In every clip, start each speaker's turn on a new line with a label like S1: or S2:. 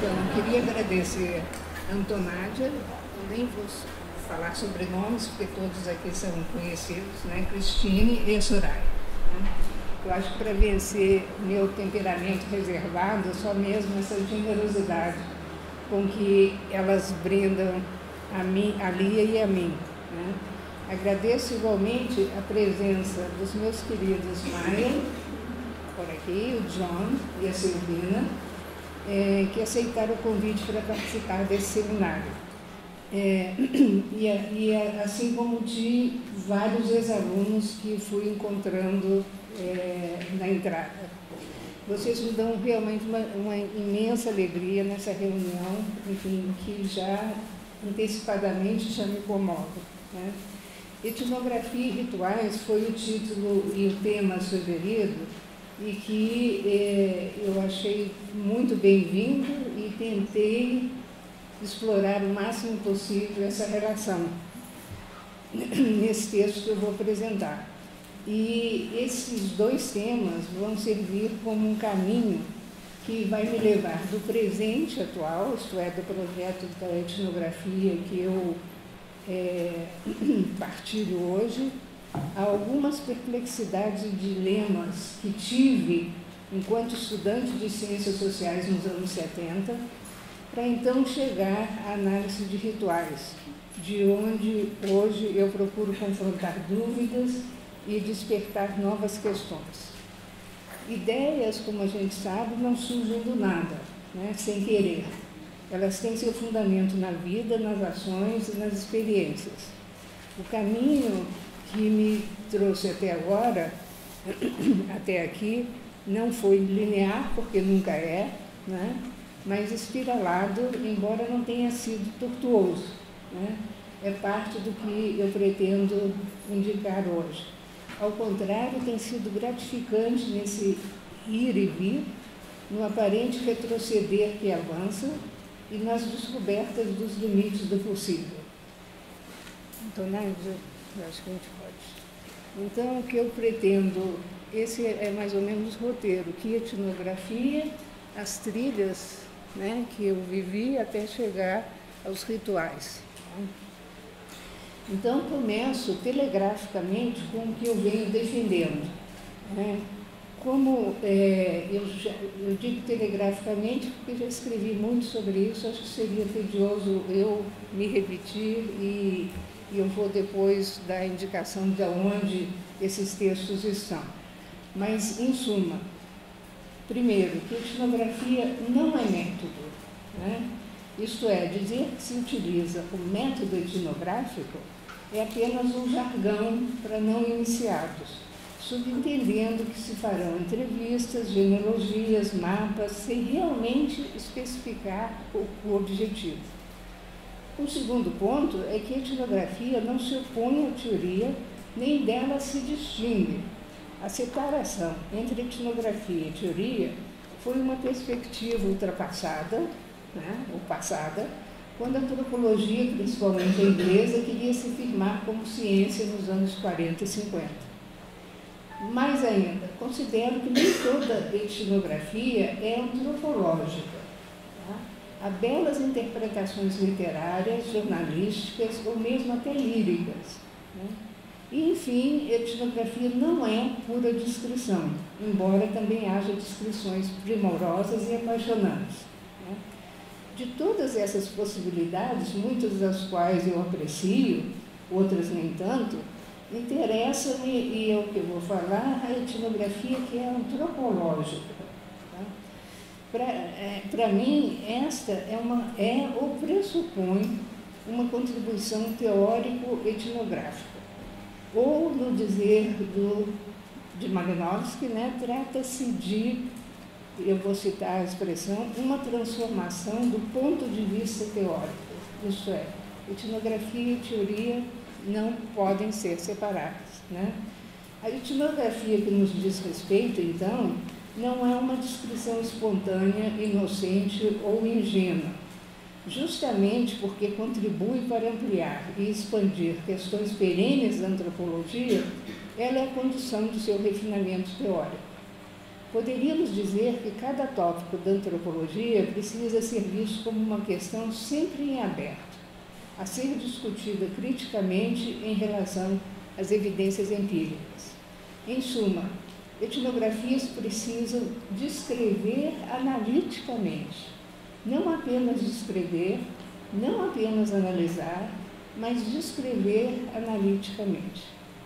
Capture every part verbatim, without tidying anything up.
S1: Então, queria agradecer a Antonádia, nem vou falar sobre nomes, porque todos aqui são conhecidos, né? Cristine e Soraya. Né? Eu acho que para vencer meu temperamento reservado, só mesmo essa generosidade com que elas brindam a, mim, a Lia e a mim. Né? Agradeço igualmente a presença dos meus queridos Maia, por aqui, o John e a Silvina, é, que aceitaram o convite para participar desse seminário. É, e, e assim como de vários ex-alunos que fui encontrando é, na entrada. Vocês me dão realmente uma, uma imensa alegria nessa reunião, enfim, que já antecipadamente já me comove. Né? Etnografia e Rituais foi o título e o tema sugerido, e que eh, eu achei muito bem-vindo e tentei explorar o máximo possível essa relação nesse texto que eu vou apresentar. E esses dois temas vão servir como um caminho que vai me levar do presente atual, isto é, do projeto da etnografia que eu é, partilho hoje, a algumas perplexidades e dilemas que tive enquanto estudante de Ciências Sociais nos anos setenta, para então chegar à análise de rituais, de onde hoje eu procuro confrontar dúvidas e despertar novas questões. Ideias, como a gente sabe, não surgem do nada, né, sem querer. Elas têm seu fundamento na vida, nas ações e nas experiências. O caminho que me trouxe até agora, até aqui, não foi linear, porque nunca é, né? Mas espiralado, embora não tenha sido tortuoso. Né? É parte do que eu pretendo indicar hoje. Ao contrário, tem sido gratificante nesse ir e vir, no aparente retroceder que avança e nas descobertas dos limites do possível. Então, eu acho que a gente pode. Então, o que eu pretendo, esse é mais ou menos o roteiro, que etnografia, as trilhas, né, que eu vivi até chegar aos rituais. Então, começo telegraficamente com o que eu venho defendendo. Né? Como é, eu, já, eu digo telegraficamente porque já escrevi muito sobre isso, acho que seria tedioso eu me repetir e, e eu vou depois dar a indicação de onde esses textos estão. Mas, em suma, primeiro, que etnografia não é método. Né? Isto é, dizer que se utiliza o método etnográfico é apenas um jargão para não iniciados, subentendendo que se farão entrevistas, genealogias, mapas, sem realmente especificar o, o objetivo. O segundo ponto é que a etnografia não se opõe à teoria, nem dela se distingue. A separação entre etnografia e teoria foi uma perspectiva ultrapassada, né, ou passada, quando a antropologia, principalmente a inglesa, queria se firmar como ciência nos anos quarenta e cinquenta. Mais ainda, considero que nem toda etnografia é antropológica. Tá? Há belas interpretações literárias, jornalísticas ou mesmo até líricas. Né? E, enfim, etnografia não é pura descrição, embora também haja descrições primorosas e apaixonantes. Né? De todas essas possibilidades, muitas das quais eu aprecio, outras nem tanto, interessa-me, e é o que eu vou falar, a etnografia que é antropológica. Tá? Para é, mim, esta é, uma, é ou pressupõe uma contribuição teórico-etnográfica. Ou, no dizer do, de Malinowski, né, trata-se de, eu vou citar a expressão, uma transformação do ponto de vista teórico. Isto é, etnografia e teoria não podem ser separadas. Né? A etnografia que nos diz respeito, então, não é uma descrição espontânea, inocente ou ingênua, justamente porque contribui para ampliar e expandir questões perenes da antropologia, ela é a condição do seu refinamento teórico. Poderíamos dizer que cada tópico da antropologia precisa ser visto como uma questão sempre em aberto, a ser discutida criticamente em relação às evidências empíricas. Em suma, etnografias precisam descrever analiticamente, não apenas descrever, não apenas analisar, mas descrever analiticamente.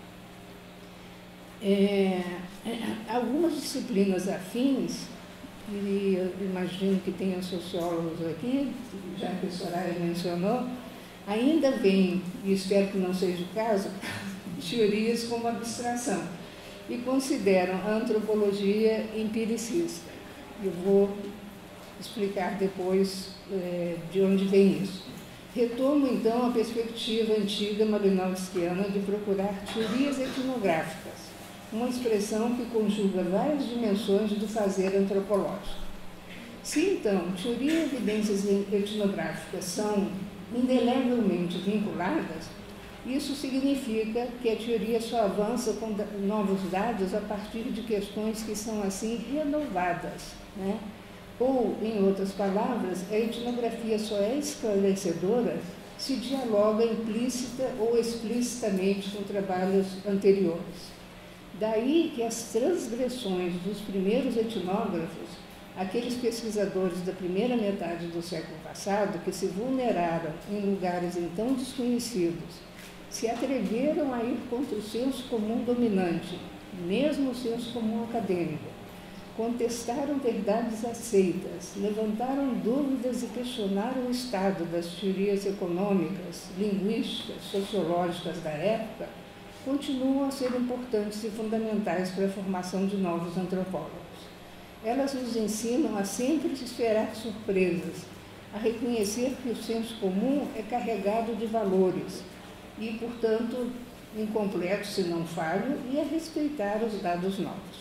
S1: É, algumas disciplinas afins, e eu imagino que tenham sociólogos aqui, já que a Soraya mencionou, ainda veem, e espero que não seja o caso, teorias como abstração, e consideram a antropologia empiricista. Eu vou explicar depois é, de onde vem isso. Retomo, então, a perspectiva antiga malinowskiana de procurar teorias etnográficas, uma expressão que conjuga várias dimensões do fazer antropológico. Se, então, teoria e evidências etnográficas são indelevelmente vinculadas, isso significa que a teoria só avança com novos dados a partir de questões que são, assim, renovadas, né? Ou, em outras palavras, a etnografia só é esclarecedora se dialoga implícita ou explicitamente com trabalhos anteriores. Daí que as transgressões dos primeiros etnógrafos, aqueles pesquisadores da primeira metade do século passado que se vulneraram em lugares então desconhecidos, se atreveram a ir contra o senso comum dominante, mesmo o senso comum acadêmico, contestaram verdades aceitas, levantaram dúvidas e questionaram o estado das teorias econômicas, linguísticas, sociológicas da época, continuam a ser importantes e fundamentais para a formação de novos antropólogos. Elas nos ensinam a sempre esperar surpresas, a reconhecer que o senso comum é carregado de valores e, portanto, incompleto se não falho, e a respeitar os dados novos.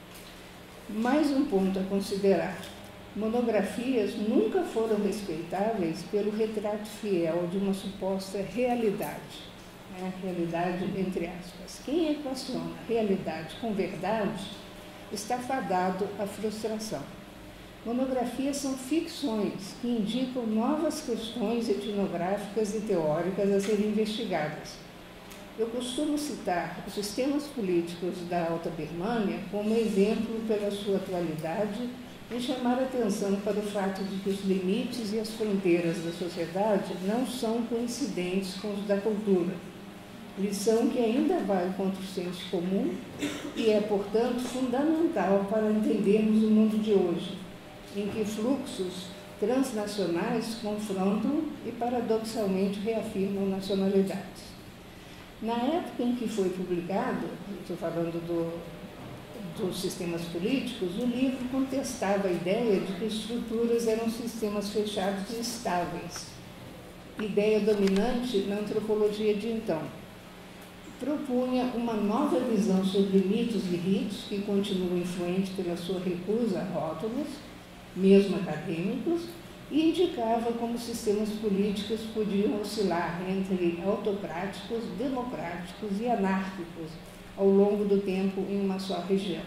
S1: Mais um ponto a considerar. Monografias nunca foram respeitáveis pelo retrato fiel de uma suposta realidade. Né? Realidade entre aspas. Quem equaciona realidade com verdade está fadado à frustração. Monografias são ficções que indicam novas questões etnográficas e teóricas a serem investigadas. Eu costumo citar os sistemas políticos da Alta Birmânia como exemplo pela sua atualidade e chamar atenção para o fato de que os limites e as fronteiras da sociedade não são coincidentes com os da cultura. Lição que ainda vai contra o senso comum e é, portanto, fundamental para entendermos o mundo de hoje, em que fluxos transnacionais confrontam e, paradoxalmente, reafirmam nacionalidades. Na época em que foi publicado, estou falando do, dos sistemas políticos, o livro contestava a ideia de que estruturas eram sistemas fechados e estáveis, ideia dominante na antropologia de então. Propunha uma nova visão sobre mitos e ritos que continuam influentes pela sua recusa a rótulos, mesmo acadêmicos, e indicava como sistemas políticos podiam oscilar entre autocráticos, democráticos e anárquicos ao longo do tempo em uma só região.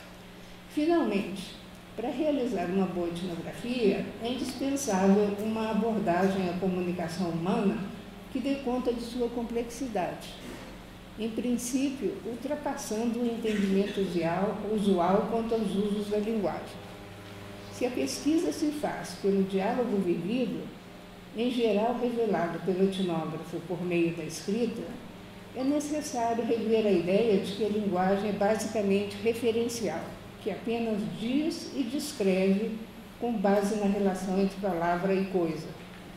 S1: Finalmente, para realizar uma boa etnografia, é indispensável uma abordagem à comunicação humana que dê conta de sua complexidade, em princípio, ultrapassando o entendimento usual, usual quanto aos usos da linguagem. Se a pesquisa se faz pelo diálogo vivido, em geral revelado pelo etnógrafo por meio da escrita, é necessário rever a ideia de que a linguagem é basicamente referencial, que apenas diz e descreve com base na relação entre palavra e coisa.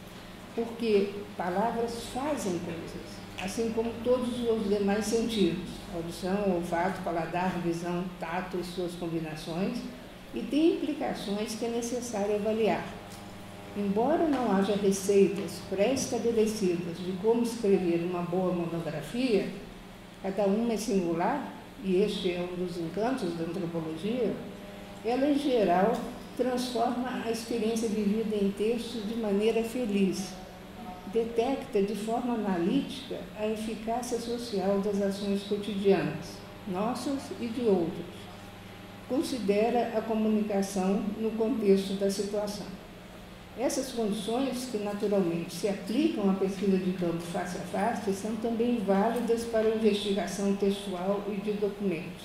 S1: Porque palavras fazem coisas, assim como todos os demais sentidos, audição, olfato, paladar, visão, tato e suas combinações, e tem implicações que é necessário avaliar. Embora não haja receitas pré-estabelecidas de como escrever uma boa monografia, cada uma é singular, e este é um dos encantos da antropologia, ela, em geral, transforma a experiência vivida em texto de maneira feliz, detecta de forma analítica a eficácia social das ações cotidianas, nossas e de outros, considera a comunicação no contexto da situação. Essas condições, que naturalmente se aplicam à pesquisa de campo face a face, são também válidas para a investigação textual e de documentos.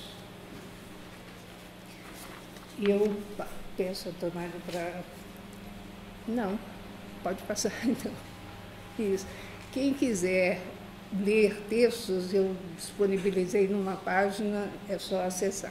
S1: E eu peço a Tomada para... Não, pode passar então. Isso. Quem quiser ler textos, eu disponibilizei numa página, é só acessar.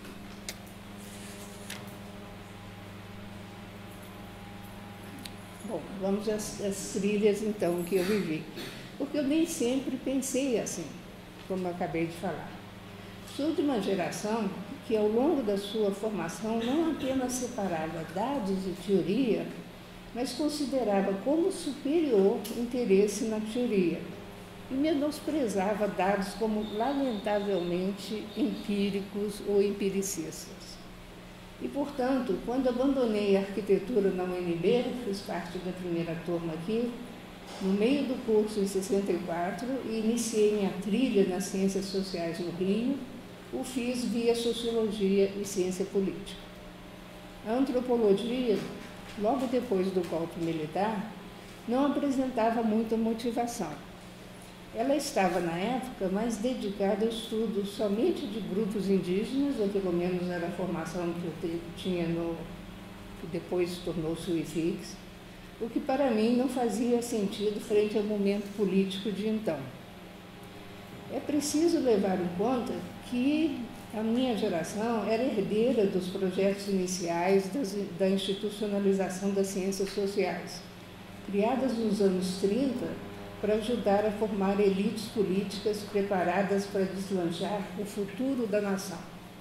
S1: Bom, vamos às, às trilhas, então, que eu vivi. Porque eu nem sempre pensei assim, como eu acabei de falar. Sou de uma geração que, ao longo da sua formação, não apenas separava dados e teoria, mas considerava como superior interesse na teoria e menosprezava dados como, lamentavelmente, empíricos ou empiricistas. E, portanto, quando abandonei a arquitetura na U N B, fiz parte da primeira turma aqui, no meio do curso em sessenta e quatro, e iniciei minha trilha nas ciências sociais no Rio, o fiz via sociologia e ciência política. A antropologia, logo depois do golpe militar, não apresentava muita motivação. Ela estava, na época, mais dedicada ao estudo somente de grupos indígenas, ou pelo menos era a formação que eu tinha no... que depois tornou-se o I F I X, o que para mim não fazia sentido frente ao momento político de então. É preciso levar em conta que a minha geração era herdeira dos projetos iniciais das, da institucionalização das ciências sociais, criadas nos anos trinta para ajudar a formar elites políticas preparadas para deslanchar o futuro da nação.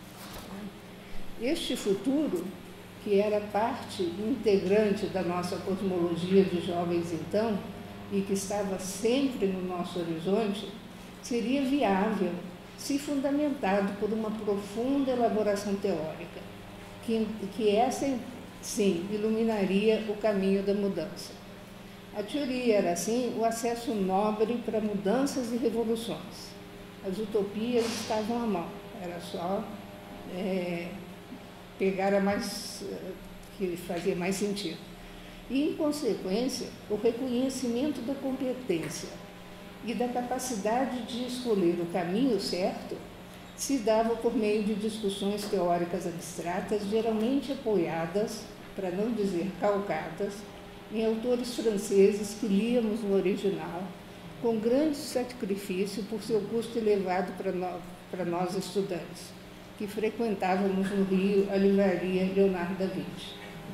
S1: Este futuro, que era parte integrante da nossa cosmologia de jovens então, e que estava sempre no nosso horizonte, seria viável se fundamentado por uma profunda elaboração teórica, que, que essa, sim, iluminaria o caminho da mudança. A teoria era, assim, o acesso nobre para mudanças e revoluções. As utopias estavam à mão, era só é, pegar a mais, que fazia mais sentido. E, em consequência, o reconhecimento da competência e da capacidade de escolher o caminho certo se dava por meio de discussões teóricas abstratas, geralmente apoiadas, para não dizer calcadas, em autores franceses que líamos no original, com grande sacrifício por seu custo elevado para nós, para nós estudantes, que frequentávamos no Rio a livraria Leonardo da Vinci.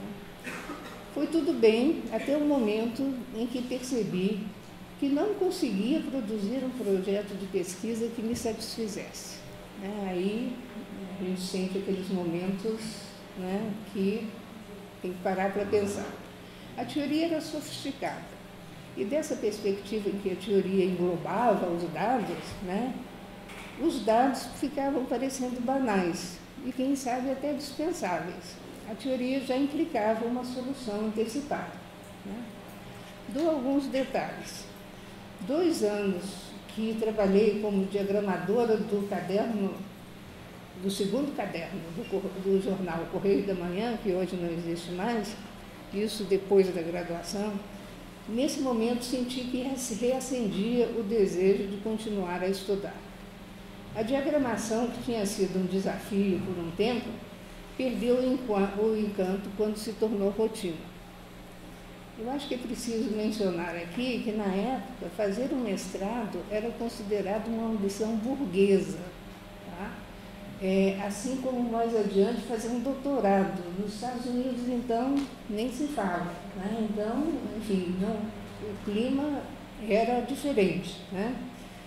S1: Foi tudo bem até o momento em que percebi que não conseguia produzir um projeto de pesquisa que me satisfizesse. Aí a gente sente aqueles momentos, né, que tem que parar para pensar. A teoria era sofisticada, e dessa perspectiva em que a teoria englobava os dados, né, os dados ficavam parecendo banais e, quem sabe, até dispensáveis. A teoria já implicava uma solução antecipada, né? Dou alguns detalhes. Dois anos que trabalhei como diagramadora do caderno, do segundo caderno do, do jornal Correio da Manhã, que hoje não existe mais, isso depois da graduação, nesse momento senti que reacendia o desejo de continuar a estudar. A diagramação, que tinha sido um desafio por um tempo, perdeu o encanto quando se tornou rotina. Eu acho que é preciso mencionar aqui que, na época, fazer um mestrado era considerado uma ambição burguesa, tá? É, assim como mais adiante fazer um doutorado. Nos Estados Unidos, então, nem se fala, né? Então, enfim, não, o clima era diferente, né?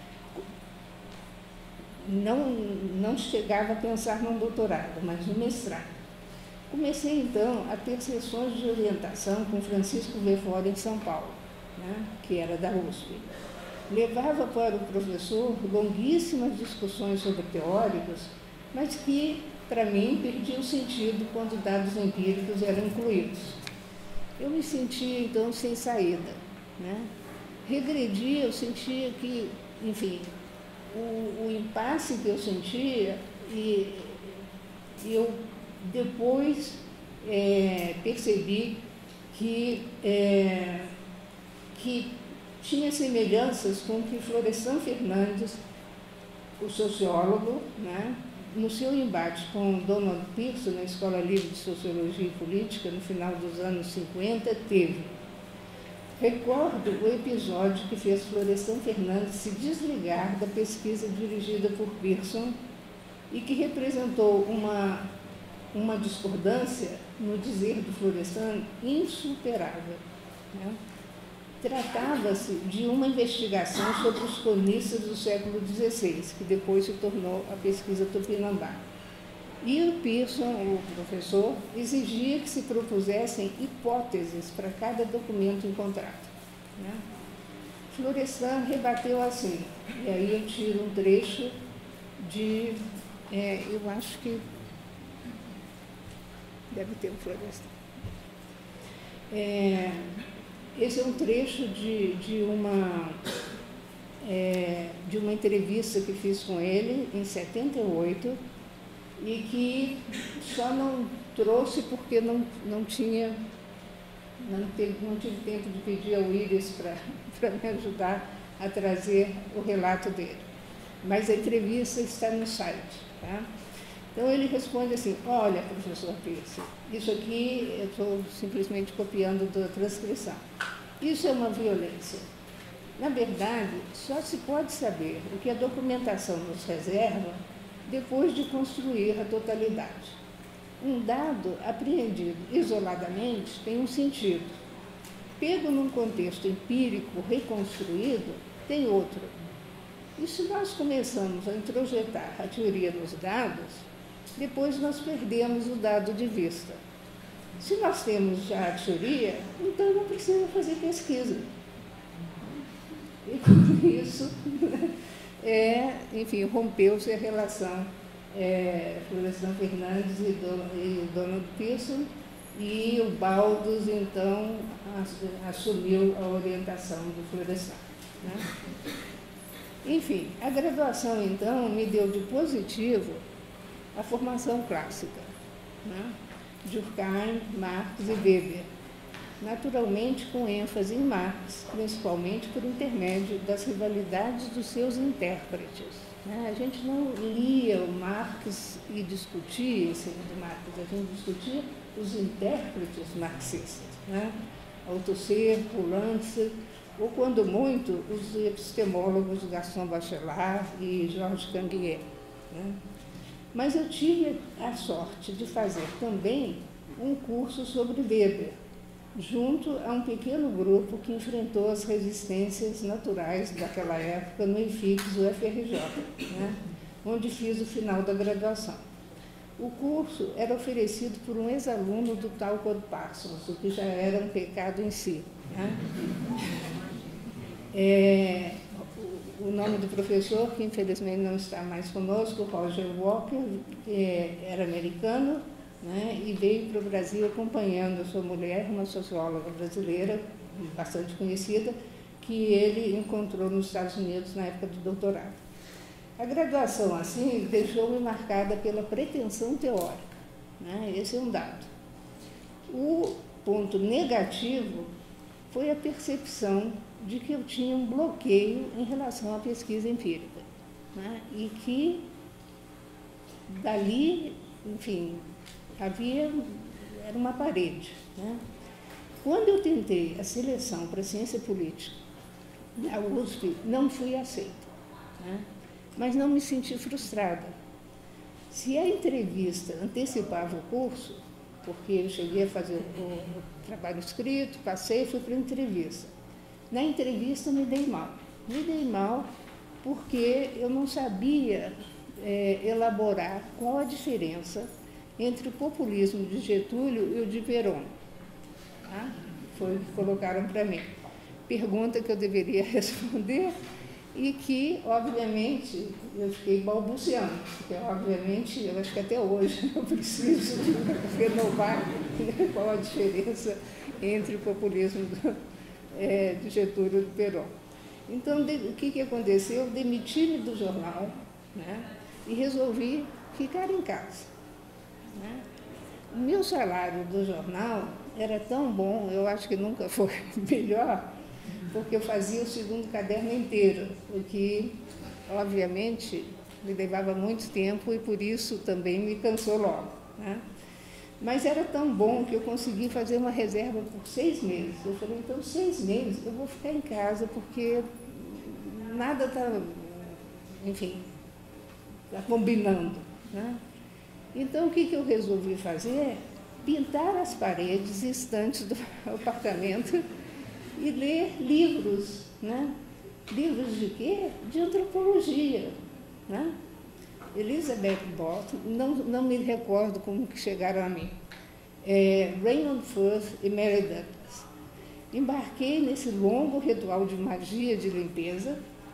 S1: Não, não chegava a pensar num doutorado, mas no mestrado. Comecei, então, a ter sessões de orientação com Francisco Verfora em São Paulo, né, que era da U S P. Levava para o professor longuíssimas discussões sobre teóricos, mas que, para mim, perdiam sentido quando dados empíricos eram incluídos. Eu me sentia, então, sem saída, né? Regredia, eu sentia que, enfim, o, o impasse que eu sentia, e, e eu depois é, percebi que, é, que tinha semelhanças com o que Florestan Fernandes, o sociólogo, né, no seu embate com Donald Pearson na Escola Livre de Sociologia e Política, no final dos anos cinquenta, teve. Recordo o episódio que fez Florestan Fernandes se desligar da pesquisa dirigida por Pearson e que representou uma, uma discordância, no dizer do Florestan, insuperável, né? Tratava-se de uma investigação sobre os cronistas do século dezesseis, que depois se tornou a pesquisa Tupinambá. E o Pearson, o professor, exigia que se propusessem hipóteses para cada documento encontrado, né? Florestan rebateu assim, e aí eu tiro um trecho de, é, eu acho que deve ter um Florestan. É, esse é um trecho de, de, uma, é, de uma entrevista que fiz com ele em setenta e oito, e que só não trouxe porque não, não tinha, não, teve, não tive tempo de pedir ao Íris para me ajudar a trazer o relato dele. Mas a entrevista está no site, tá? Então ele responde assim: olha, professor Pearson, isso aqui eu estou simplesmente copiando da transcrição. Isso é uma violência. Na verdade, só se pode saber o que a documentação nos reserva depois de construir a totalidade. Um dado apreendido isoladamente tem um sentido. Pego num contexto empírico reconstruído, tem outro. E se nós começamos a introjetar a teoria nos dados, depois nós perdemos o dado de vista. Se nós temos já a teoria, então não precisa fazer pesquisa. E com isso, é, enfim, rompeu-se a relação é, Florestan Fernandes e, do, e Donald Pearson, e o Baldus, então, assumiu a orientação do Florestan, né? Enfim, a graduação, então, me deu de positivo a formação clássica, né? Durkheim, Marx e Weber, naturalmente com ênfase em Marx, principalmente por intermédio das rivalidades dos seus intérpretes, né? A gente não lia o Marx e discutia em cima de Marx, a gente discutia os intérpretes marxistas, né? Althusser, Poulenc, ou, quando muito, os epistemólogos Gaston Bachelard e Georges Canguilhem, né? Mas eu tive a sorte de fazer também um curso sobre Weber, junto a um pequeno grupo que enfrentou as resistências naturais daquela época no I F I X, o F R J, né? Onde fiz o final da graduação. O curso era oferecido por um ex-aluno do Talcott Parsons, o que já era um pecado em si, né? É, o nome do professor, que infelizmente não está mais conosco, Roger Walker, que era americano, né, e veio para o Brasil acompanhando a sua mulher, uma socióloga brasileira, bastante conhecida, que ele encontrou nos Estados Unidos na época do doutorado. A graduação, assim, deixou-me marcada pela pretensão teórica, né? Esse é um dado. O ponto negativo foi a percepção de que eu tinha um bloqueio em relação à pesquisa empírica, né? E que dali, enfim, havia, era uma parede, né? Quando eu tentei a seleção para ciência política na U S P, não fui aceita, né? Mas não me senti frustrada. Se a entrevista antecipava o curso, porque eu cheguei a fazer o, o trabalho escrito, passei e fui para a entrevista. Na entrevista me dei mal. Me dei mal porque eu não sabia é, elaborar qual a diferença entre o populismo de Getúlio e o de Perón. Tá? Foi o que colocaram para mim. Pergunta que eu deveria responder e que, obviamente, eu fiquei balbuciando, porque, obviamente, eu acho que até hoje eu preciso renovar qual a diferença entre o populismo do, é, de Getúlio e do Perón. Então, de, o que, que aconteceu? Demiti-me do jornal, né, e resolvi ficar em casa, né? o meu salário do jornal era tão bom, eu acho que nunca foi melhor, porque eu fazia o segundo caderno inteiro, o que, obviamente, me levava muito tempo e por isso também me cansou logo, né? Mas era tão bom que eu consegui fazer uma reserva por seis meses. Eu falei, então, seis meses eu vou ficar em casa, porque nada está, enfim, está combinando, né? Então, o que, que eu resolvi fazer? Pintar as paredes e estantes do apartamento e ler livros, né? Livros de quê? De antropologia, né? Elizabeth Bott, não, não me recordo como que chegaram a mim, é, Raymond Firth e Mary Douglas. Embarquei nesse longo ritual de magia de limpeza,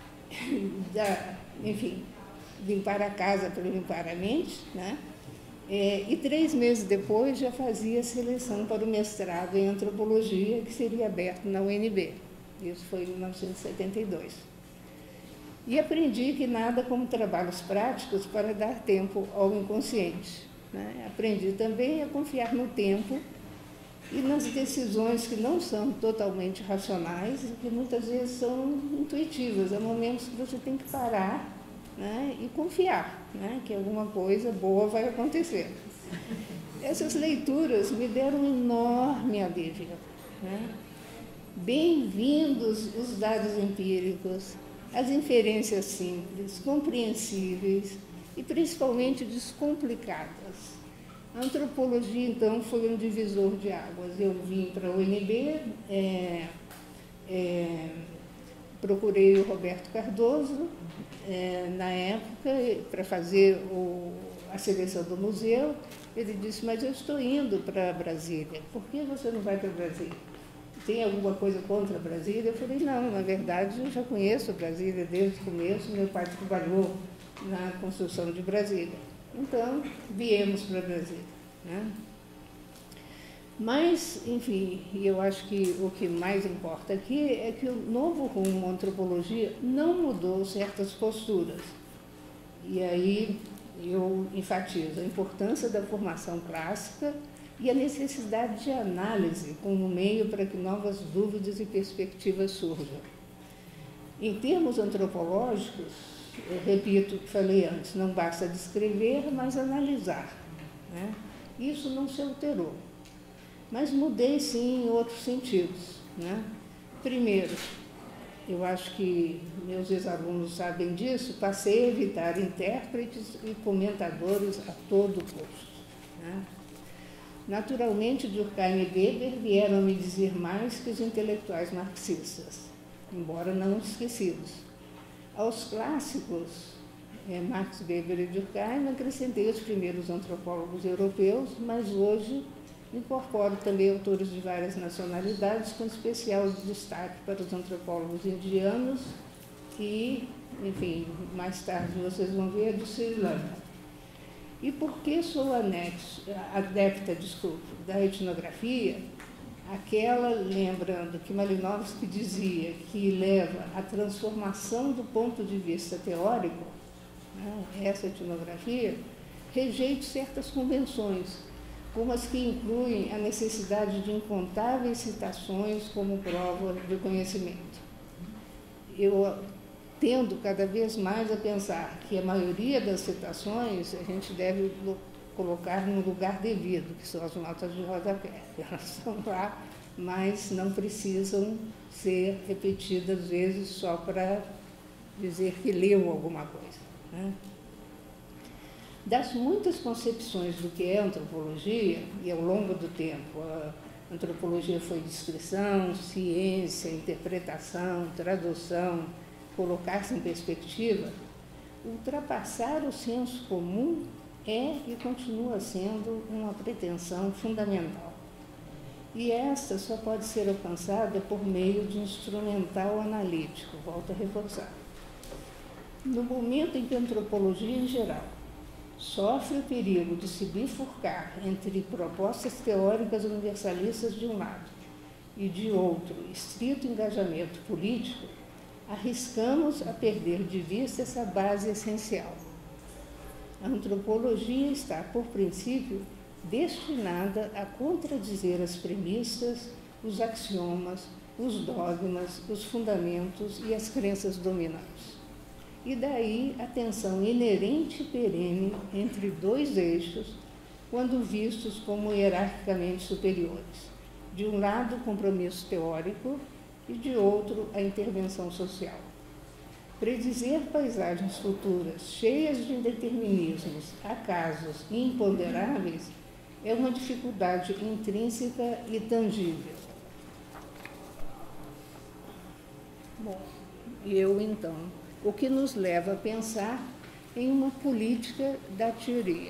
S1: da, enfim, limpar a casa para limpar a mente, né? É, e três meses depois já fazia a seleção para o mestrado em antropologia, que seria aberto na U N B. Isso foi em mil novecentos e setenta e dois. E aprendi que nada como trabalhos práticos para dar tempo ao inconsciente, né? Aprendi também a confiar no tempo e nas decisões que não são totalmente racionais e que muitas vezes são intuitivas. Há momentos que você tem que parar, né, e confiar, né, que alguma coisa boa vai acontecer. Essas leituras me deram um enorme alívio, né? Bem-vindos os dados empíricos, as inferências simples, compreensíveis e principalmente descomplicadas. A antropologia, então, foi um divisor de águas. Eu vim para a U N B, é, é, procurei o Roberto Cardoso, é, na época, para fazer o, a seleção do museu. Ele disse, mas eu estou indo para Brasília, por que você não vai para Brasília? Tem alguma coisa contra Brasília? Eu falei, não, na verdade, eu já conheço Brasília desde o começo, meu pai trabalhou na construção de Brasília. Então, viemos para Brasília, né? Mas, enfim, eu acho que o que mais importa aqui é que o novo rumo à antropologia não mudou certas posturas. E aí eu enfatizo a importância da formação clássica e a necessidade de análise como meio para que novas dúvidas e perspectivas surjam. Em termos antropológicos, eu repito o que falei antes, não basta descrever, mas analisar, né? Isso não se alterou. Mas mudei, sim, em outros sentidos, né? Primeiro, eu acho que meus ex-alunos sabem disso, passei a evitar intérpretes e comentadores a todo custo, né? Naturalmente, Durkheim e Weber vieram me dizer mais que os intelectuais marxistas, embora não esquecidos. Aos clássicos, é, Marx, Weber e Durkheim, acrescentei os primeiros antropólogos europeus, mas hoje incorporo também autores de várias nacionalidades, com especial destaque para os antropólogos indianos e, enfim, mais tarde vocês vão ver, do Sri Lanka. E por que sou anexo, adepta, desculpe, da etnografia? Aquela, lembrando que Malinowski dizia que leva à transformação do ponto de vista teórico, né, essa etnografia, rejeito certas convenções, como as que incluem a necessidade de incontáveis citações como prova de conhecimento. Eu tendo cada vez mais a pensar que a maioria das citações a gente deve colocar no lugar devido, que são as notas de rodapé. Elas estão lá, mas não precisam ser repetidas, às vezes, só para dizer que leu alguma coisa, né? Das muitas concepções do que é antropologia, e ao longo do tempo, a antropologia foi descrição, ciência, interpretação, tradução, colocar-se em perspectiva, ultrapassar o senso comum é e continua sendo uma pretensão fundamental. E esta só pode ser alcançada por meio de instrumental analítico, volto a reforçar. No momento em que a antropologia em geral sofre o perigo de se bifurcar entre propostas teóricas universalistas de um lado e, de outro, estrito engajamento político, arriscamos a perder de vista essa base essencial. A antropologia está, por princípio, destinada a contradizer as premissas, os axiomas, os dogmas, os fundamentos e as crenças dominantes. E daí a tensão inerente e perene entre dois eixos, quando vistos como hierarquicamente superiores. De um lado, o compromisso teórico e de outro, a intervenção social. Predizer paisagens futuras cheias de indeterminismos, acasos e imponderáveis é uma dificuldade intrínseca e tangível. Bom, eu então, o que nos leva a pensar em uma política da teoria.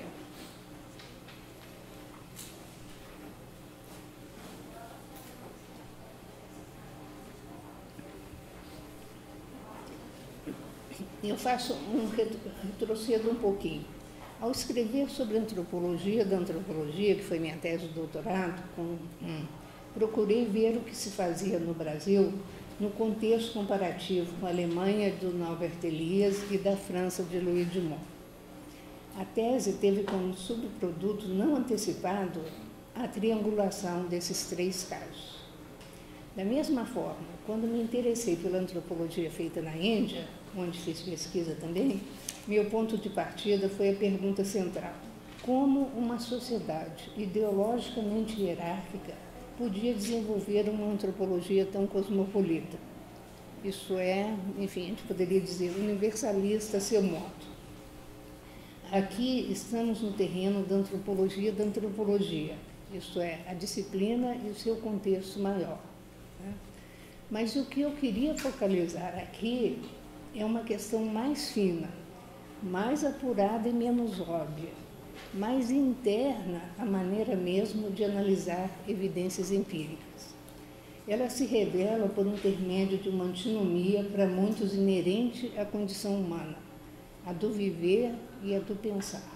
S1: Eu faço um retrocedo um pouquinho. Ao escrever sobre a antropologia da antropologia, que foi minha tese de doutorado, com, hum, procurei ver o que se fazia no Brasil no contexto comparativo com a Alemanha do Norbert Elias e da França de Louis Dumont. A tese teve como subproduto não antecipado a triangulação desses três casos. Da mesma forma, quando me interessei pela antropologia feita na Índia, onde fiz pesquisa também, meu ponto de partida foi a pergunta central: como uma sociedade ideologicamente hierárquica podia desenvolver uma antropologia tão cosmopolita? Isso é, enfim, a gente poderia dizer universalista a seu modo. Aqui estamos no terreno da antropologia da antropologia, isto é, a disciplina e o seu contexto maior. Mas o que eu queria focalizar aqui é uma questão mais fina, mais apurada e menos óbvia, mais interna à maneira mesmo de analisar evidências empíricas. Ela se revela por intermédio de uma antinomia para muitos inerente à condição humana, a do viver e a do pensar.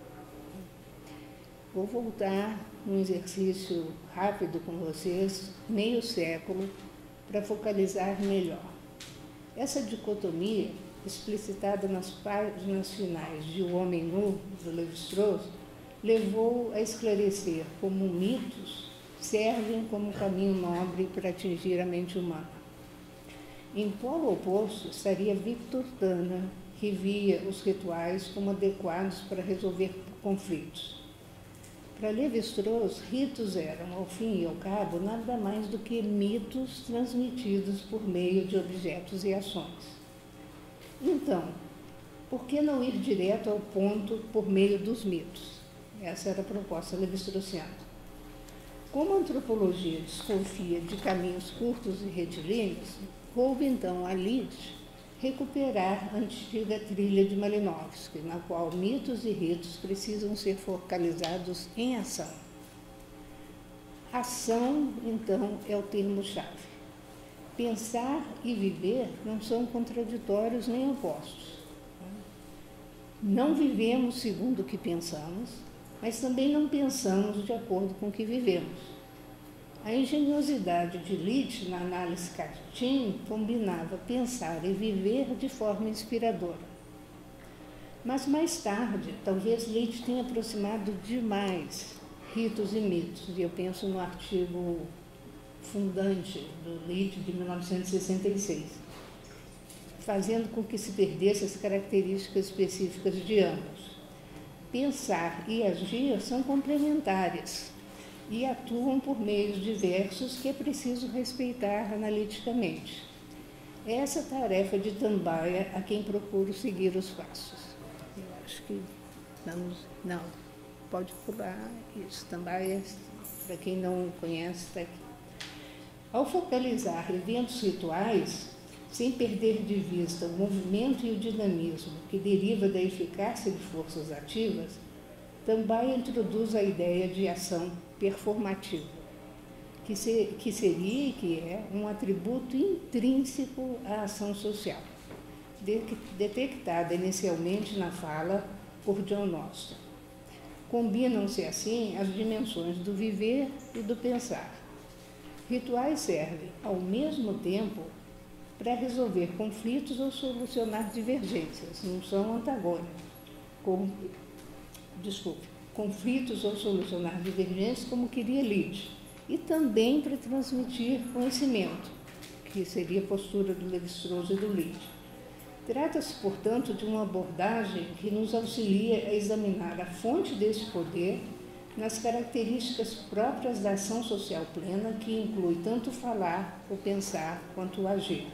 S1: Vou voltar num exercício rápido com vocês, meio século, para focalizar melhor. Essa dicotomia, explicitada nas páginas finais de O Homem Nu, do Lévi-Strauss, levou a esclarecer como mitos servem como caminho nobre para atingir a mente humana. Em polo oposto estaria Victor Turner, que via os rituais como adequados para resolver conflitos. Para Lévi-Strauss, ritos eram, ao fim e ao cabo, nada mais do que mitos transmitidos por meio de objetos e ações. Então, por que não ir direto ao ponto por meio dos mitos? Essa era a proposta levi-straussiana. Como a antropologia desconfia de caminhos curtos e retilíneos, coube então a Litt recuperar a antiga trilha de Malinowski, na qual mitos e ritos precisam ser focalizados em ação. Ação, então, é o termo-chave. Pensar e viver não são contraditórios nem opostos. Não vivemos segundo o que pensamos, mas também não pensamos de acordo com o que vivemos. A engenhosidade de Litt na análise Catin combinava pensar e viver de forma inspiradora. Mas mais tarde, talvez Litt tenha aproximado demais ritos e mitos, e eu penso no artigo fundante do Litt de mil novecentos e sessenta e seis, fazendo com que se perdesse as características específicas de ambos. Pensar e agir são complementares e atuam por meios diversos que é preciso respeitar analiticamente. Essa tarefa de Tambaia a quem procuro seguir os passos. Eu acho que vamos... Não, pode pular isso. Tambaia, para quem não conhece, está aqui. Ao focalizar eventos rituais, sem perder de vista o movimento e o dinamismo que deriva da eficácia de forças ativas, Tambaia introduz a ideia de ação performativa, que, se, que seria e que é um atributo intrínseco à ação social, de, detectada inicialmente na fala por John Austin. Combinam-se assim as dimensões do viver e do pensar. Rituais servem, ao mesmo tempo, para resolver conflitos ou solucionar divergências, não são antagônicos. Como, desculpe, conflitos ou solucionar divergências, como queria Lide, e também para transmitir conhecimento, que seria a postura do Lévi-Strauss e do Lide. Trata-se, portanto, de uma abordagem que nos auxilia a examinar a fonte desse poder nas características próprias da ação social plena, que inclui tanto o falar, o pensar, quanto o agir.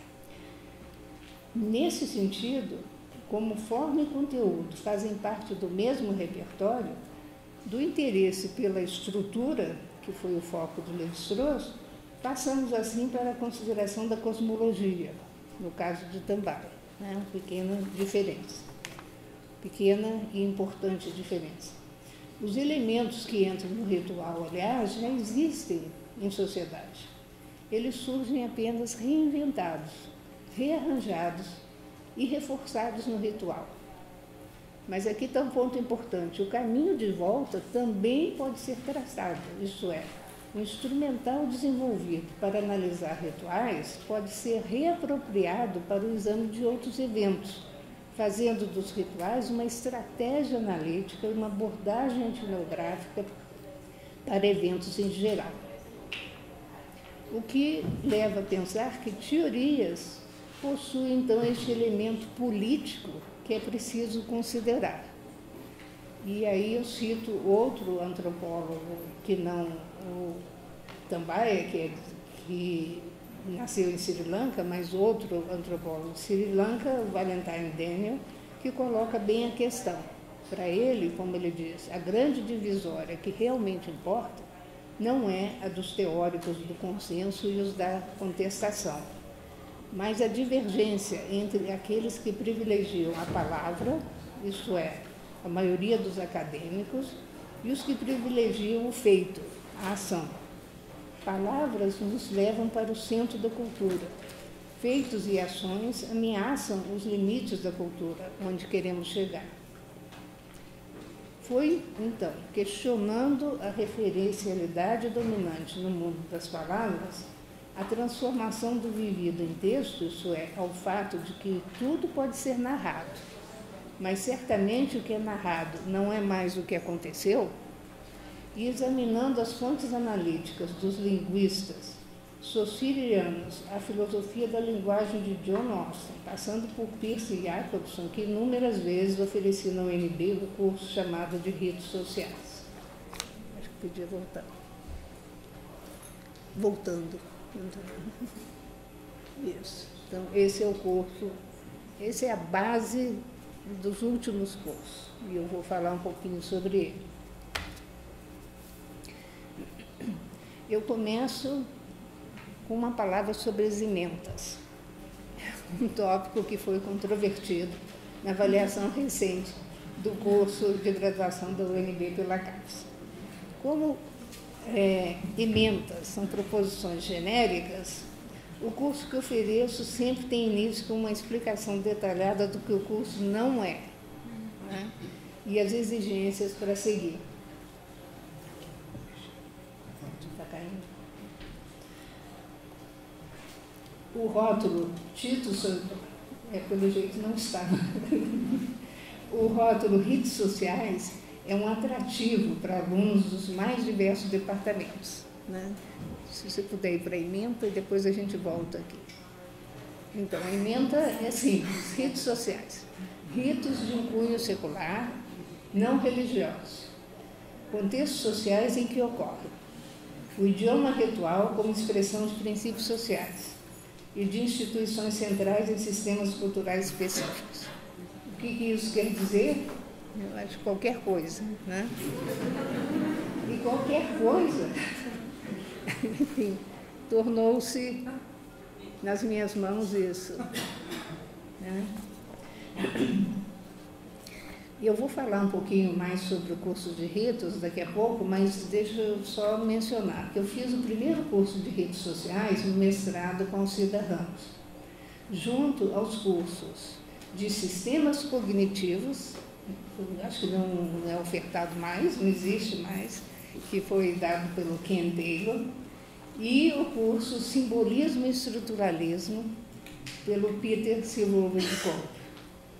S1: Nesse sentido, como forma e conteúdo fazem parte do mesmo repertório, do interesse pela estrutura, que foi o foco do Lévi-Strauss, passamos assim para a consideração da cosmologia, no caso de Tambay, né? Uma pequena diferença, pequena e importante diferença. Os elementos que entram no ritual, aliás, já existem em sociedade. Eles surgem apenas reinventados, rearranjados e reforçados no ritual. Mas aqui está um ponto importante: o caminho de volta também pode ser traçado, isto é, o instrumental desenvolvido para analisar rituais pode ser reapropriado para o exame de outros eventos, fazendo dos rituais uma estratégia analítica e uma abordagem etnográfica para eventos em geral. O que leva a pensar que teorias possuem, então, este elemento político que é preciso considerar. E aí eu cito outro antropólogo, que não o Tambay, que, é, que nasceu em Sri Lanka, mas outro antropólogo de Sri Lanka, o Valentine Daniel, que coloca bem a questão. Para ele, como ele diz, a grande divisória que realmente importa não é a dos teóricos do consenso e os da contestação, mas a divergência entre aqueles que privilegiam a palavra, isto é, a maioria dos acadêmicos, e os que privilegiam o feito, a ação. Palavras nos levam para o centro da cultura. Feitos e ações ameaçam os limites da cultura, onde queremos chegar. Foi, então, questionando a referencialidade dominante no mundo das palavras, a transformação do vivido em texto, isso é, ao fato de que tudo pode ser narrado, mas certamente o que é narrado não é mais o que aconteceu, e examinando as fontes analíticas dos linguistas socirianos, a filosofia da linguagem de John Austin, passando por Percy Jacobson, que inúmeras vezes oferecia na U N B o curso chamado de Ritos Sociais. Acho que podia voltar. Voltando. Isso. Então, esse é o curso, essa é a base dos últimos cursos, e eu vou falar um pouquinho sobre ele. Eu começo com uma palavra sobre as ementas, um tópico que foi controvertido na avaliação recente do curso de graduação da U N B pela CAPES. Como é, ementas são proposições genéricas, o curso que eu ofereço sempre tem início com uma explicação detalhada do que o curso não é, né? E as exigências para seguir. Está caindo. O rótulo, título, é, pelo jeito não está. O rótulo Ritos Sociais é um atrativo para alunos dos mais diversos departamentos, né? Se você puder ir para a ementa e depois a gente volta aqui. Então, a ementa é simples: ritos sociais. Ritos de um cunho secular, não religiosos. Contextos sociais em que ocorre o idioma ritual como expressão de princípios sociais e de instituições centrais em sistemas culturais específicos. O que, que isso quer dizer? Eu acho qualquer coisa, né? E qualquer coisa, enfim, tornou-se nas minhas mãos isso, né? Eu vou falar um pouquinho mais sobre o curso de ritos daqui a pouco, mas deixa eu só mencionar que eu fiz o primeiro curso de ritos sociais no mestrado com Cida Ramos, junto aos cursos de sistemas cognitivos, acho que não, não é ofertado mais, não existe mais, que foi dado pelo Ken Taylor, e o curso Simbolismo e Estruturalismo, pelo Peter Silverwood Cope.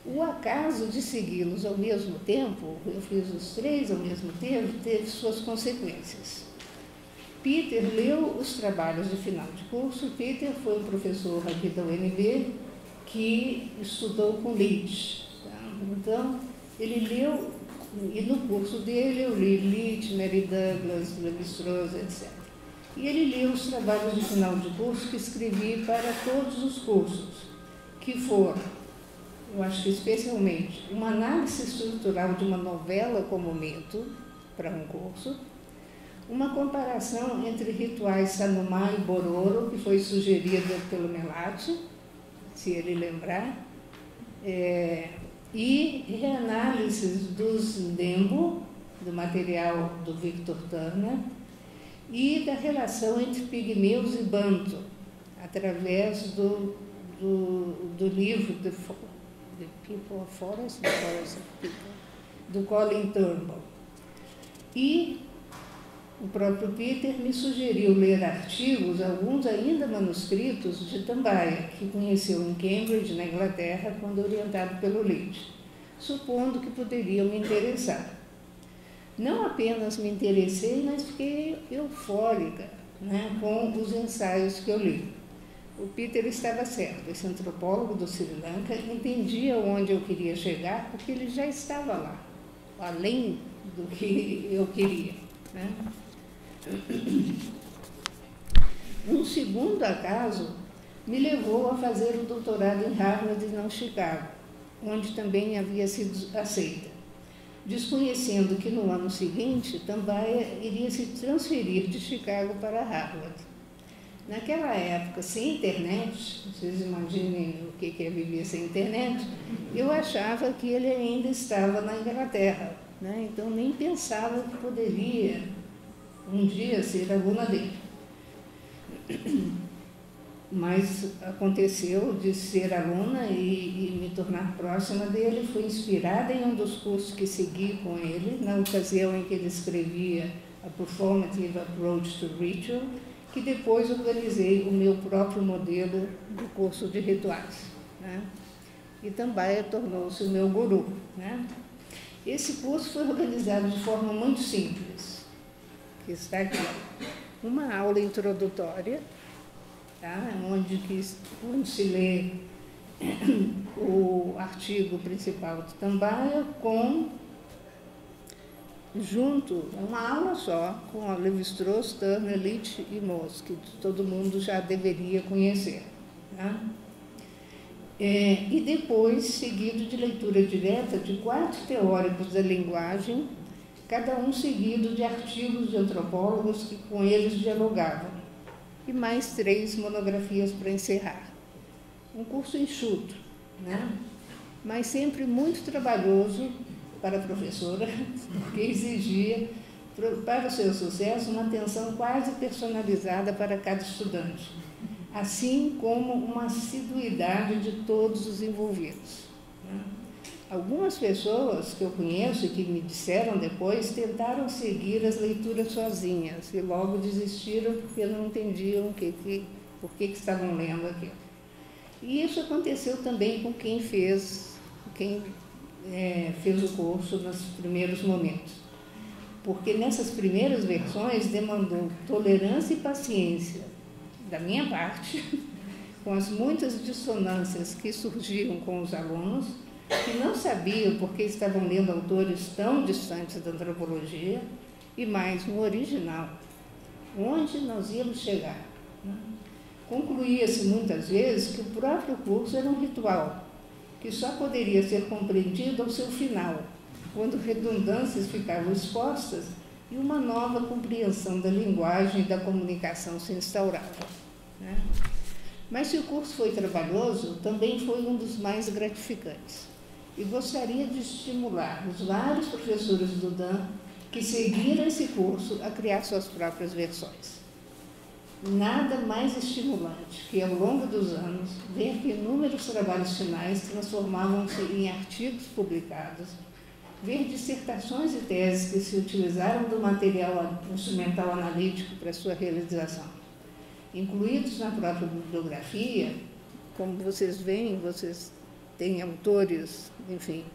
S1: O acaso de segui-los ao mesmo tempo, eu fiz os três ao mesmo tempo, teve suas consequências. Peter leu os trabalhos de final de curso. Peter foi um professor aqui da U N B que estudou com Leach. Tá? Então, ele leu, e no curso dele eu li Leach, Mary Douglas, Levi-Strauss, etcétera. E ele leu os trabalhos de final de curso que escrevi para todos os cursos, que foram, eu acho que especialmente, uma análise estrutural de uma novela como método para um curso, uma comparação entre rituais Sanumá e Bororo, que foi sugerida pelo Melati, se ele lembrar, é, e reanálises dos Dembo, do material do Victor Turner, e da relação entre pigmeus e banto, através do, do, do livro The, The People of Forest, The Forest of People, do Colin Turnbull. E o próprio Peter me sugeriu ler artigos, alguns ainda manuscritos, de Tambaia, que conheceu em Cambridge, na Inglaterra, quando orientado pelo Leach, supondo que poderiam me interessar. Não apenas me interessei, mas fiquei eufórica, né, com os ensaios que eu li. O Peter estava certo, esse antropólogo do Sri Lanka entendia onde eu queria chegar, porque ele já estava lá, além do que eu queria. Né? Um segundo acaso me levou a fazer o doutorado em Harvard e não Chicago, onde também havia sido aceita, desconhecendo que no ano seguinte Tambaia iria se transferir de Chicago para Harvard. Naquela época, sem internet, vocês imaginem o que é viver sem internet, eu achava que ele ainda estava na Inglaterra, né? Então nem pensava que poderia um dia ser aluna dele. Mas aconteceu de ser aluna e, e me tornar próxima dele. Fui inspirada em um dos cursos que segui com ele, na ocasião em que ele escrevia A Performative Approach to Ritual, que depois organizei o meu próprio modelo do curso de rituais. Né? E Tambaia tornou-se o meu guru. Né? Esse curso foi organizado de forma muito simples, que está aqui. Uma aula introdutória, tá? onde, que, onde se lê o artigo principal de Tambaia com, junto, uma aula só, com a Levi-Strauss, Turner, Leach e Mohs, que todo mundo já deveria conhecer. Tá? É, e depois, seguido de leitura direta de quatro teóricos da linguagem, cada um seguido de artigos de antropólogos que com eles dialogavam, e mais três monografias para encerrar. Um curso enxuto, né? Mas sempre muito trabalhoso para a professora, porque exigia, para o seu sucesso, uma atenção quase personalizada para cada estudante, assim como uma assiduidade de todos os envolvidos. Né? Algumas pessoas que eu conheço e que me disseram depois tentaram seguir as leituras sozinhas e logo desistiram porque não entendiam que, que, por que, que estavam lendo aquilo. E isso aconteceu também com quem fez, quem, é, fez o curso nos primeiros momentos. Porque nessas primeiras versões demandou tolerância e paciência da minha parte, com as muitas dissonâncias que surgiam com os alunos, que não sabiam porque estavam lendo autores tão distantes da antropologia, e mais no original, onde nós íamos chegar. Né? Concluía-se muitas vezes que o próprio curso era um ritual, que só poderia ser compreendido ao seu final, quando redundâncias ficavam expostas e uma nova compreensão da linguagem e da comunicação se instaurava. Né? Mas se o curso foi trabalhoso, também foi um dos mais gratificantes. E gostaria de estimular os vários professores do D A M que seguiram esse curso a criar suas próprias versões. Nada mais estimulante que, ao longo dos anos, ver que inúmeros trabalhos finais transformavam-se em artigos publicados, ver dissertações e teses que se utilizaram do material instrumental analítico para sua realização, incluídos na própria bibliografia. Como vocês veem, vocês tem autores, enfim,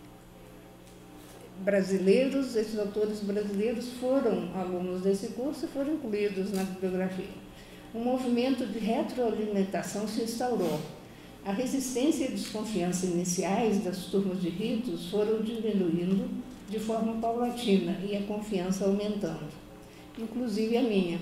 S1: brasileiros. Esses autores brasileiros foram alunos desse curso e foram incluídos na bibliografia. Um movimento de retroalimentação se instaurou. A resistência e a desconfiança iniciais das turmas de ritos foram diminuindo de forma paulatina e a confiança aumentando, inclusive a minha.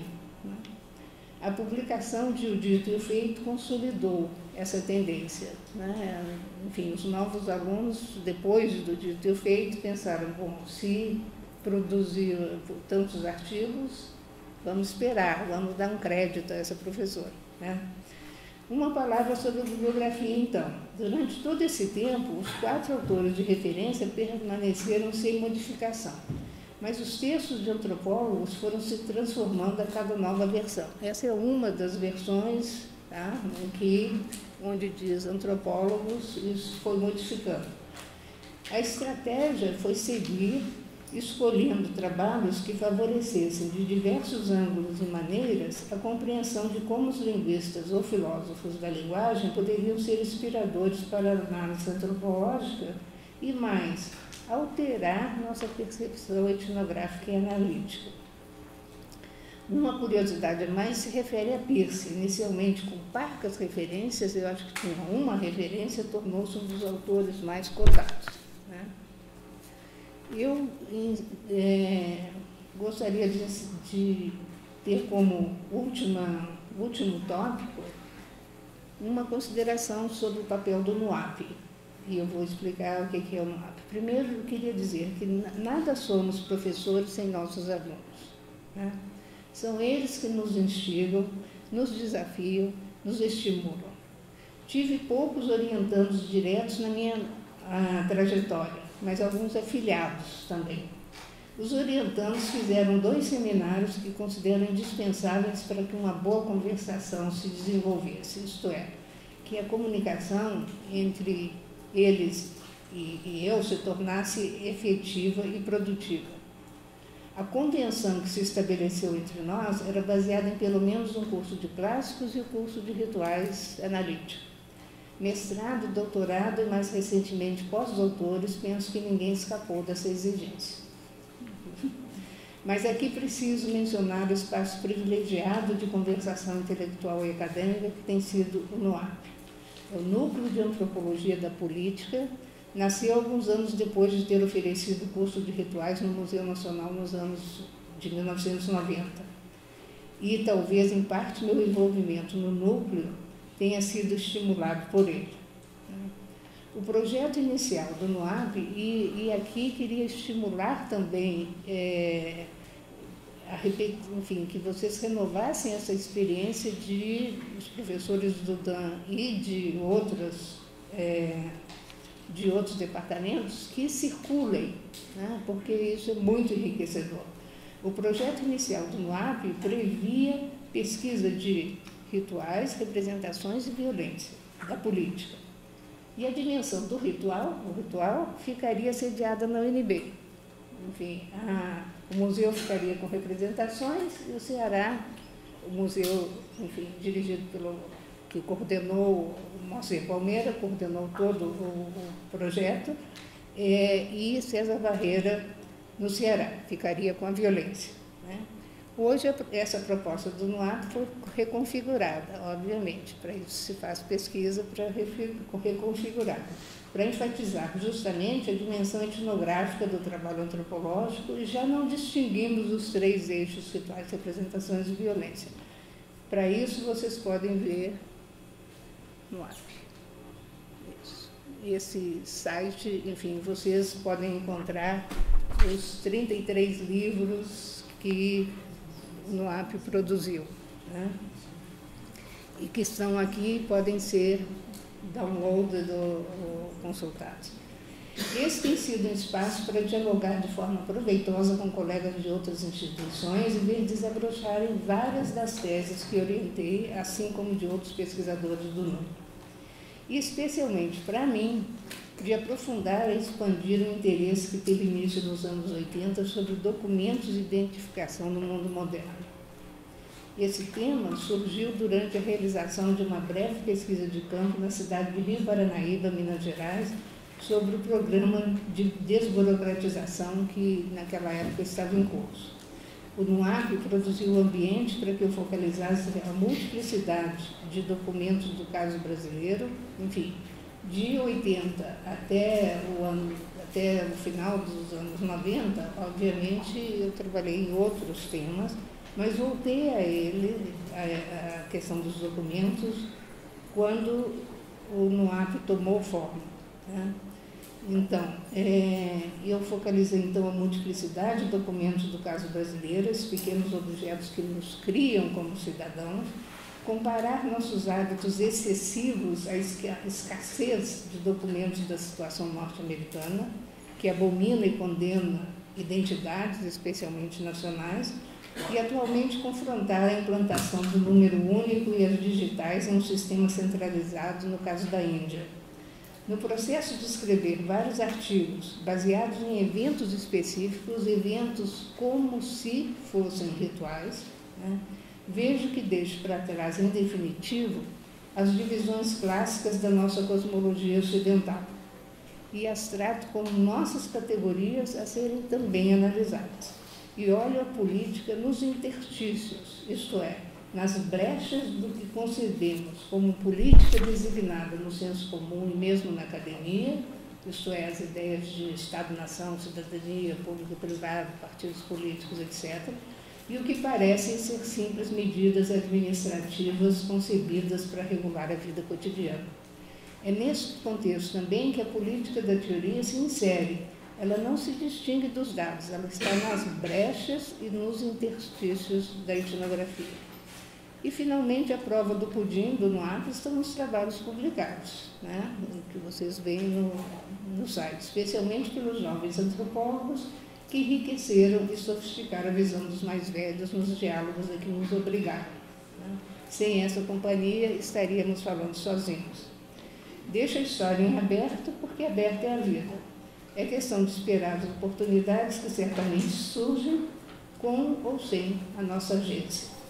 S1: A publicação de O Dito e o Feito consolidou essa tendência. Né? Enfim, os novos alunos, depois do Dito e o Feito, pensaram, bom, se produzir tantos artigos, vamos esperar, vamos dar um crédito a essa professora. Né? Uma palavra sobre a bibliografia, então. Durante todo esse tempo, os quatro autores de referência permaneceram sem modificação, mas os textos de antropólogos foram se transformando a cada nova versão. Essa é uma das versões, tá, em que, onde diz antropólogos, isso foi modificando. A estratégia foi seguir escolhendo trabalhos que favorecessem de diversos ângulos e maneiras a compreensão de como os linguistas ou filósofos da linguagem poderiam ser inspiradores para a análise antropológica e, mais, alterar nossa percepção etnográfica e analítica. Uma curiosidade a mais se refere a Peirce. Inicialmente com parcas referências, eu acho que tinha uma referência, tornou-se um dos autores mais cotados. Né? Eu é, gostaria de, de ter como última, último tópico uma consideração sobre o papel do NUAP. E eu vou explicar o que é o NUAP. Primeiro, eu queria dizer que nada somos professores sem nossos alunos. Né? São eles que nos instigam, nos desafiam, nos estimulam. Tive poucos orientandos diretos na minha a, trajetória, mas alguns afiliados também. Os orientandos fizeram dois seminários que consideram indispensáveis para que uma boa conversação se desenvolvesse, isto é, que a comunicação entre eles e, e eu se tornasse efetiva e produtiva. A convenção que se estabeleceu entre nós era baseada em pelo menos um curso de clássicos e o curso de rituais analíticos. Mestrado, doutorado e, mais recentemente, pós-doutores, penso que ninguém escapou dessa exigência. Mas aqui preciso mencionar o espaço privilegiado de conversação intelectual e acadêmica que tem sido o NUAP. É o Núcleo de Antropologia da Política. Nasceu alguns anos depois de ter oferecido o curso de rituais no Museu Nacional nos anos de mil novecentos e noventa. E talvez, em parte, meu envolvimento no núcleo tenha sido estimulado por ele. O projeto inicial do NUAP, e, e aqui queria estimular também, é, a, enfim, que vocês renovassem essa experiência de os professores do D A M e de outras, é, de outros departamentos que circulem, né, porque isso é muito enriquecedor. O projeto inicial do NUAP previa pesquisa de rituais, representações e violência da política. E a dimensão do ritual, o ritual, ficaria sediada na U N B. Enfim, a, o museu ficaria com representações e o Ceará, o museu, enfim, dirigido pelo, que coordenou, o Moacir Palmeira, coordenou todo o, o projeto, é, e César Barreira, no Ceará, ficaria com a violência. Né? Hoje, essa proposta do NUAP foi reconfigurada, obviamente. Para isso se faz pesquisa para reconfigurar, para enfatizar justamente a dimensão etnográfica do trabalho antropológico, e já não distinguimos os três eixos rituais, representações e violência. Para isso, vocês podem ver NUAP. Isso. Esse site, enfim, vocês podem encontrar os trinta e três livros que o NUAP produziu, né? E que estão aqui, podem ser downloadados ou consultados. Esse tem sido um espaço para dialogar de forma proveitosa com colegas de outras instituições e ver desabrocharem várias das teses que orientei, assim como de outros pesquisadores do núcleo. E, especialmente para mim, de aprofundar e expandir o interesse que teve início nos anos oitenta sobre documentos de identificação no mundo moderno. Esse tema surgiu durante a realização de uma breve pesquisa de campo na cidade de Rio Paranaíba, Minas Gerais, sobre o programa de desburocratização que naquela época estava em curso. O NUAP produziu o ambiente para que eu focalizasse a multiplicidade de documentos do caso brasileiro, enfim, de oitenta até o, ano, até o final dos anos noventa, obviamente eu trabalhei em outros temas, mas voltei a ele, a, a questão dos documentos, quando o NUAP tomou forma, né? Então, é, eu focalizei então a multiplicidade de documentos do caso brasileiro, esses pequenos objetos que nos criam como cidadãos, comparar nossos hábitos excessivos à escassez de documentos da situação norte-americana, que abomina e condena identidades, especialmente nacionais, e atualmente confrontar a implantação do número único e as digitais em um sistema centralizado, no caso da Índia. No processo de escrever vários artigos baseados em eventos específicos, eventos como se fossem rituais, né, vejo que deixo para trás, em definitivo, as divisões clássicas da nossa cosmologia ocidental e as trato como nossas categorias a serem também analisadas. E olho a política nos interstícios, isto é, nas brechas do que concebemos como política designada no senso comum e mesmo na academia, isto é, as ideias de Estado-nação, cidadania, público-privado, partidos políticos, etcétera, e o que parecem ser simples medidas administrativas concebidas para regular a vida cotidiana. É nesse contexto também que a política da teoria se insere. Ela não se distingue dos dados, ela está nas brechas e nos interstícios da etnografia. E, finalmente, a prova do pudim do NUAP estão nos trabalhos publicados, né, que vocês veem no, no site, especialmente pelos jovens antropólogos que enriqueceram e sofisticaram a visão dos mais velhos nos diálogos a que nos obrigaram, né. Sem essa companhia, estaríamos falando sozinhos. Deixo a história em aberto, porque aberta é a vida. É questão de esperar as oportunidades que certamente surgem com ou sem a nossa agência.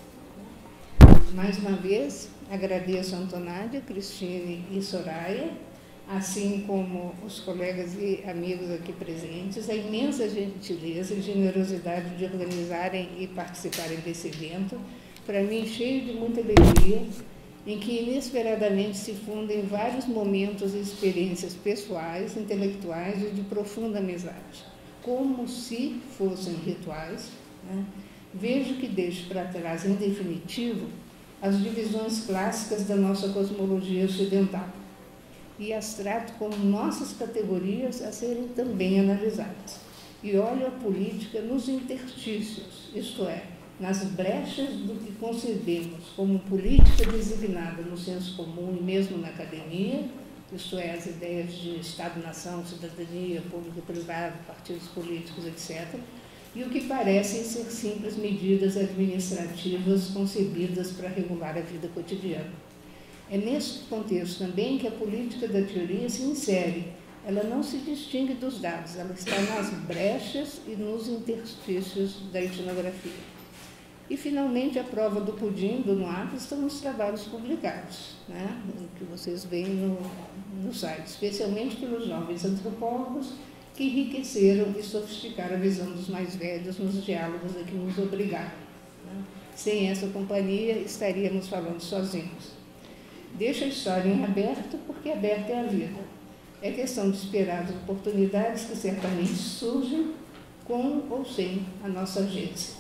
S1: Mais uma vez, agradeço a Antonádia, Cristine e Soraya, assim como os colegas e amigos aqui presentes, a imensa gentileza e generosidade de organizarem e participarem desse evento, para mim cheio de muita alegria, em que inesperadamente se fundem vários momentos e experiências pessoais, intelectuais e de profunda amizade, como se fossem rituais, né? Vejo que deixo para trás, em definitivo, as divisões clássicas da nossa cosmologia ocidental e as trato como nossas categorias a serem também analisadas. E olho a política nos interstícios, isto é, nas brechas do que concebemos como política designada no senso comum e mesmo na academia, isto é, as ideias de Estado-nação, cidadania, público-privado, partidos políticos, etcétera, e o que parecem ser simples medidas administrativas concebidas para regular a vida cotidiana. É nesse contexto também que a política da teoria se insere. Ela não se distingue dos dados, ela está nas brechas e nos interstícios da etnografia. E, finalmente, a prova do pudim do NUAP estão nos trabalhos publicados, né, que vocês veem no, no site, especialmente pelos jovens antropólogos que enriqueceram e sofisticaram a visão dos mais velhos nos diálogos a que nos obrigaram, né? Sem essa companhia, estaríamos falando sozinhos. Deixo a história em aberto, porque aberta é a vida. É questão de esperar as oportunidades que certamente surgem com ou sem a nossa agência.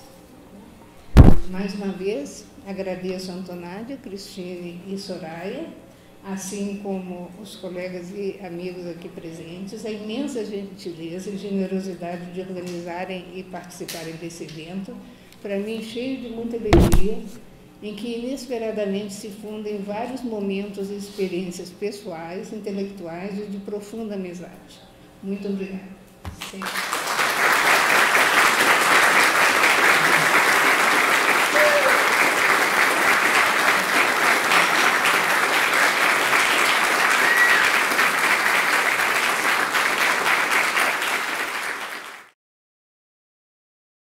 S1: Mais uma vez, agradeço a Antonádia, Cristine e Soraya, assim como os colegas e amigos aqui presentes, a imensa gentileza e generosidade de organizarem e participarem desse evento, para mim cheio de muita alegria, em que inesperadamente se fundem vários momentos e experiências pessoais, intelectuais e de profunda amizade. Muito obrigada. Sempre.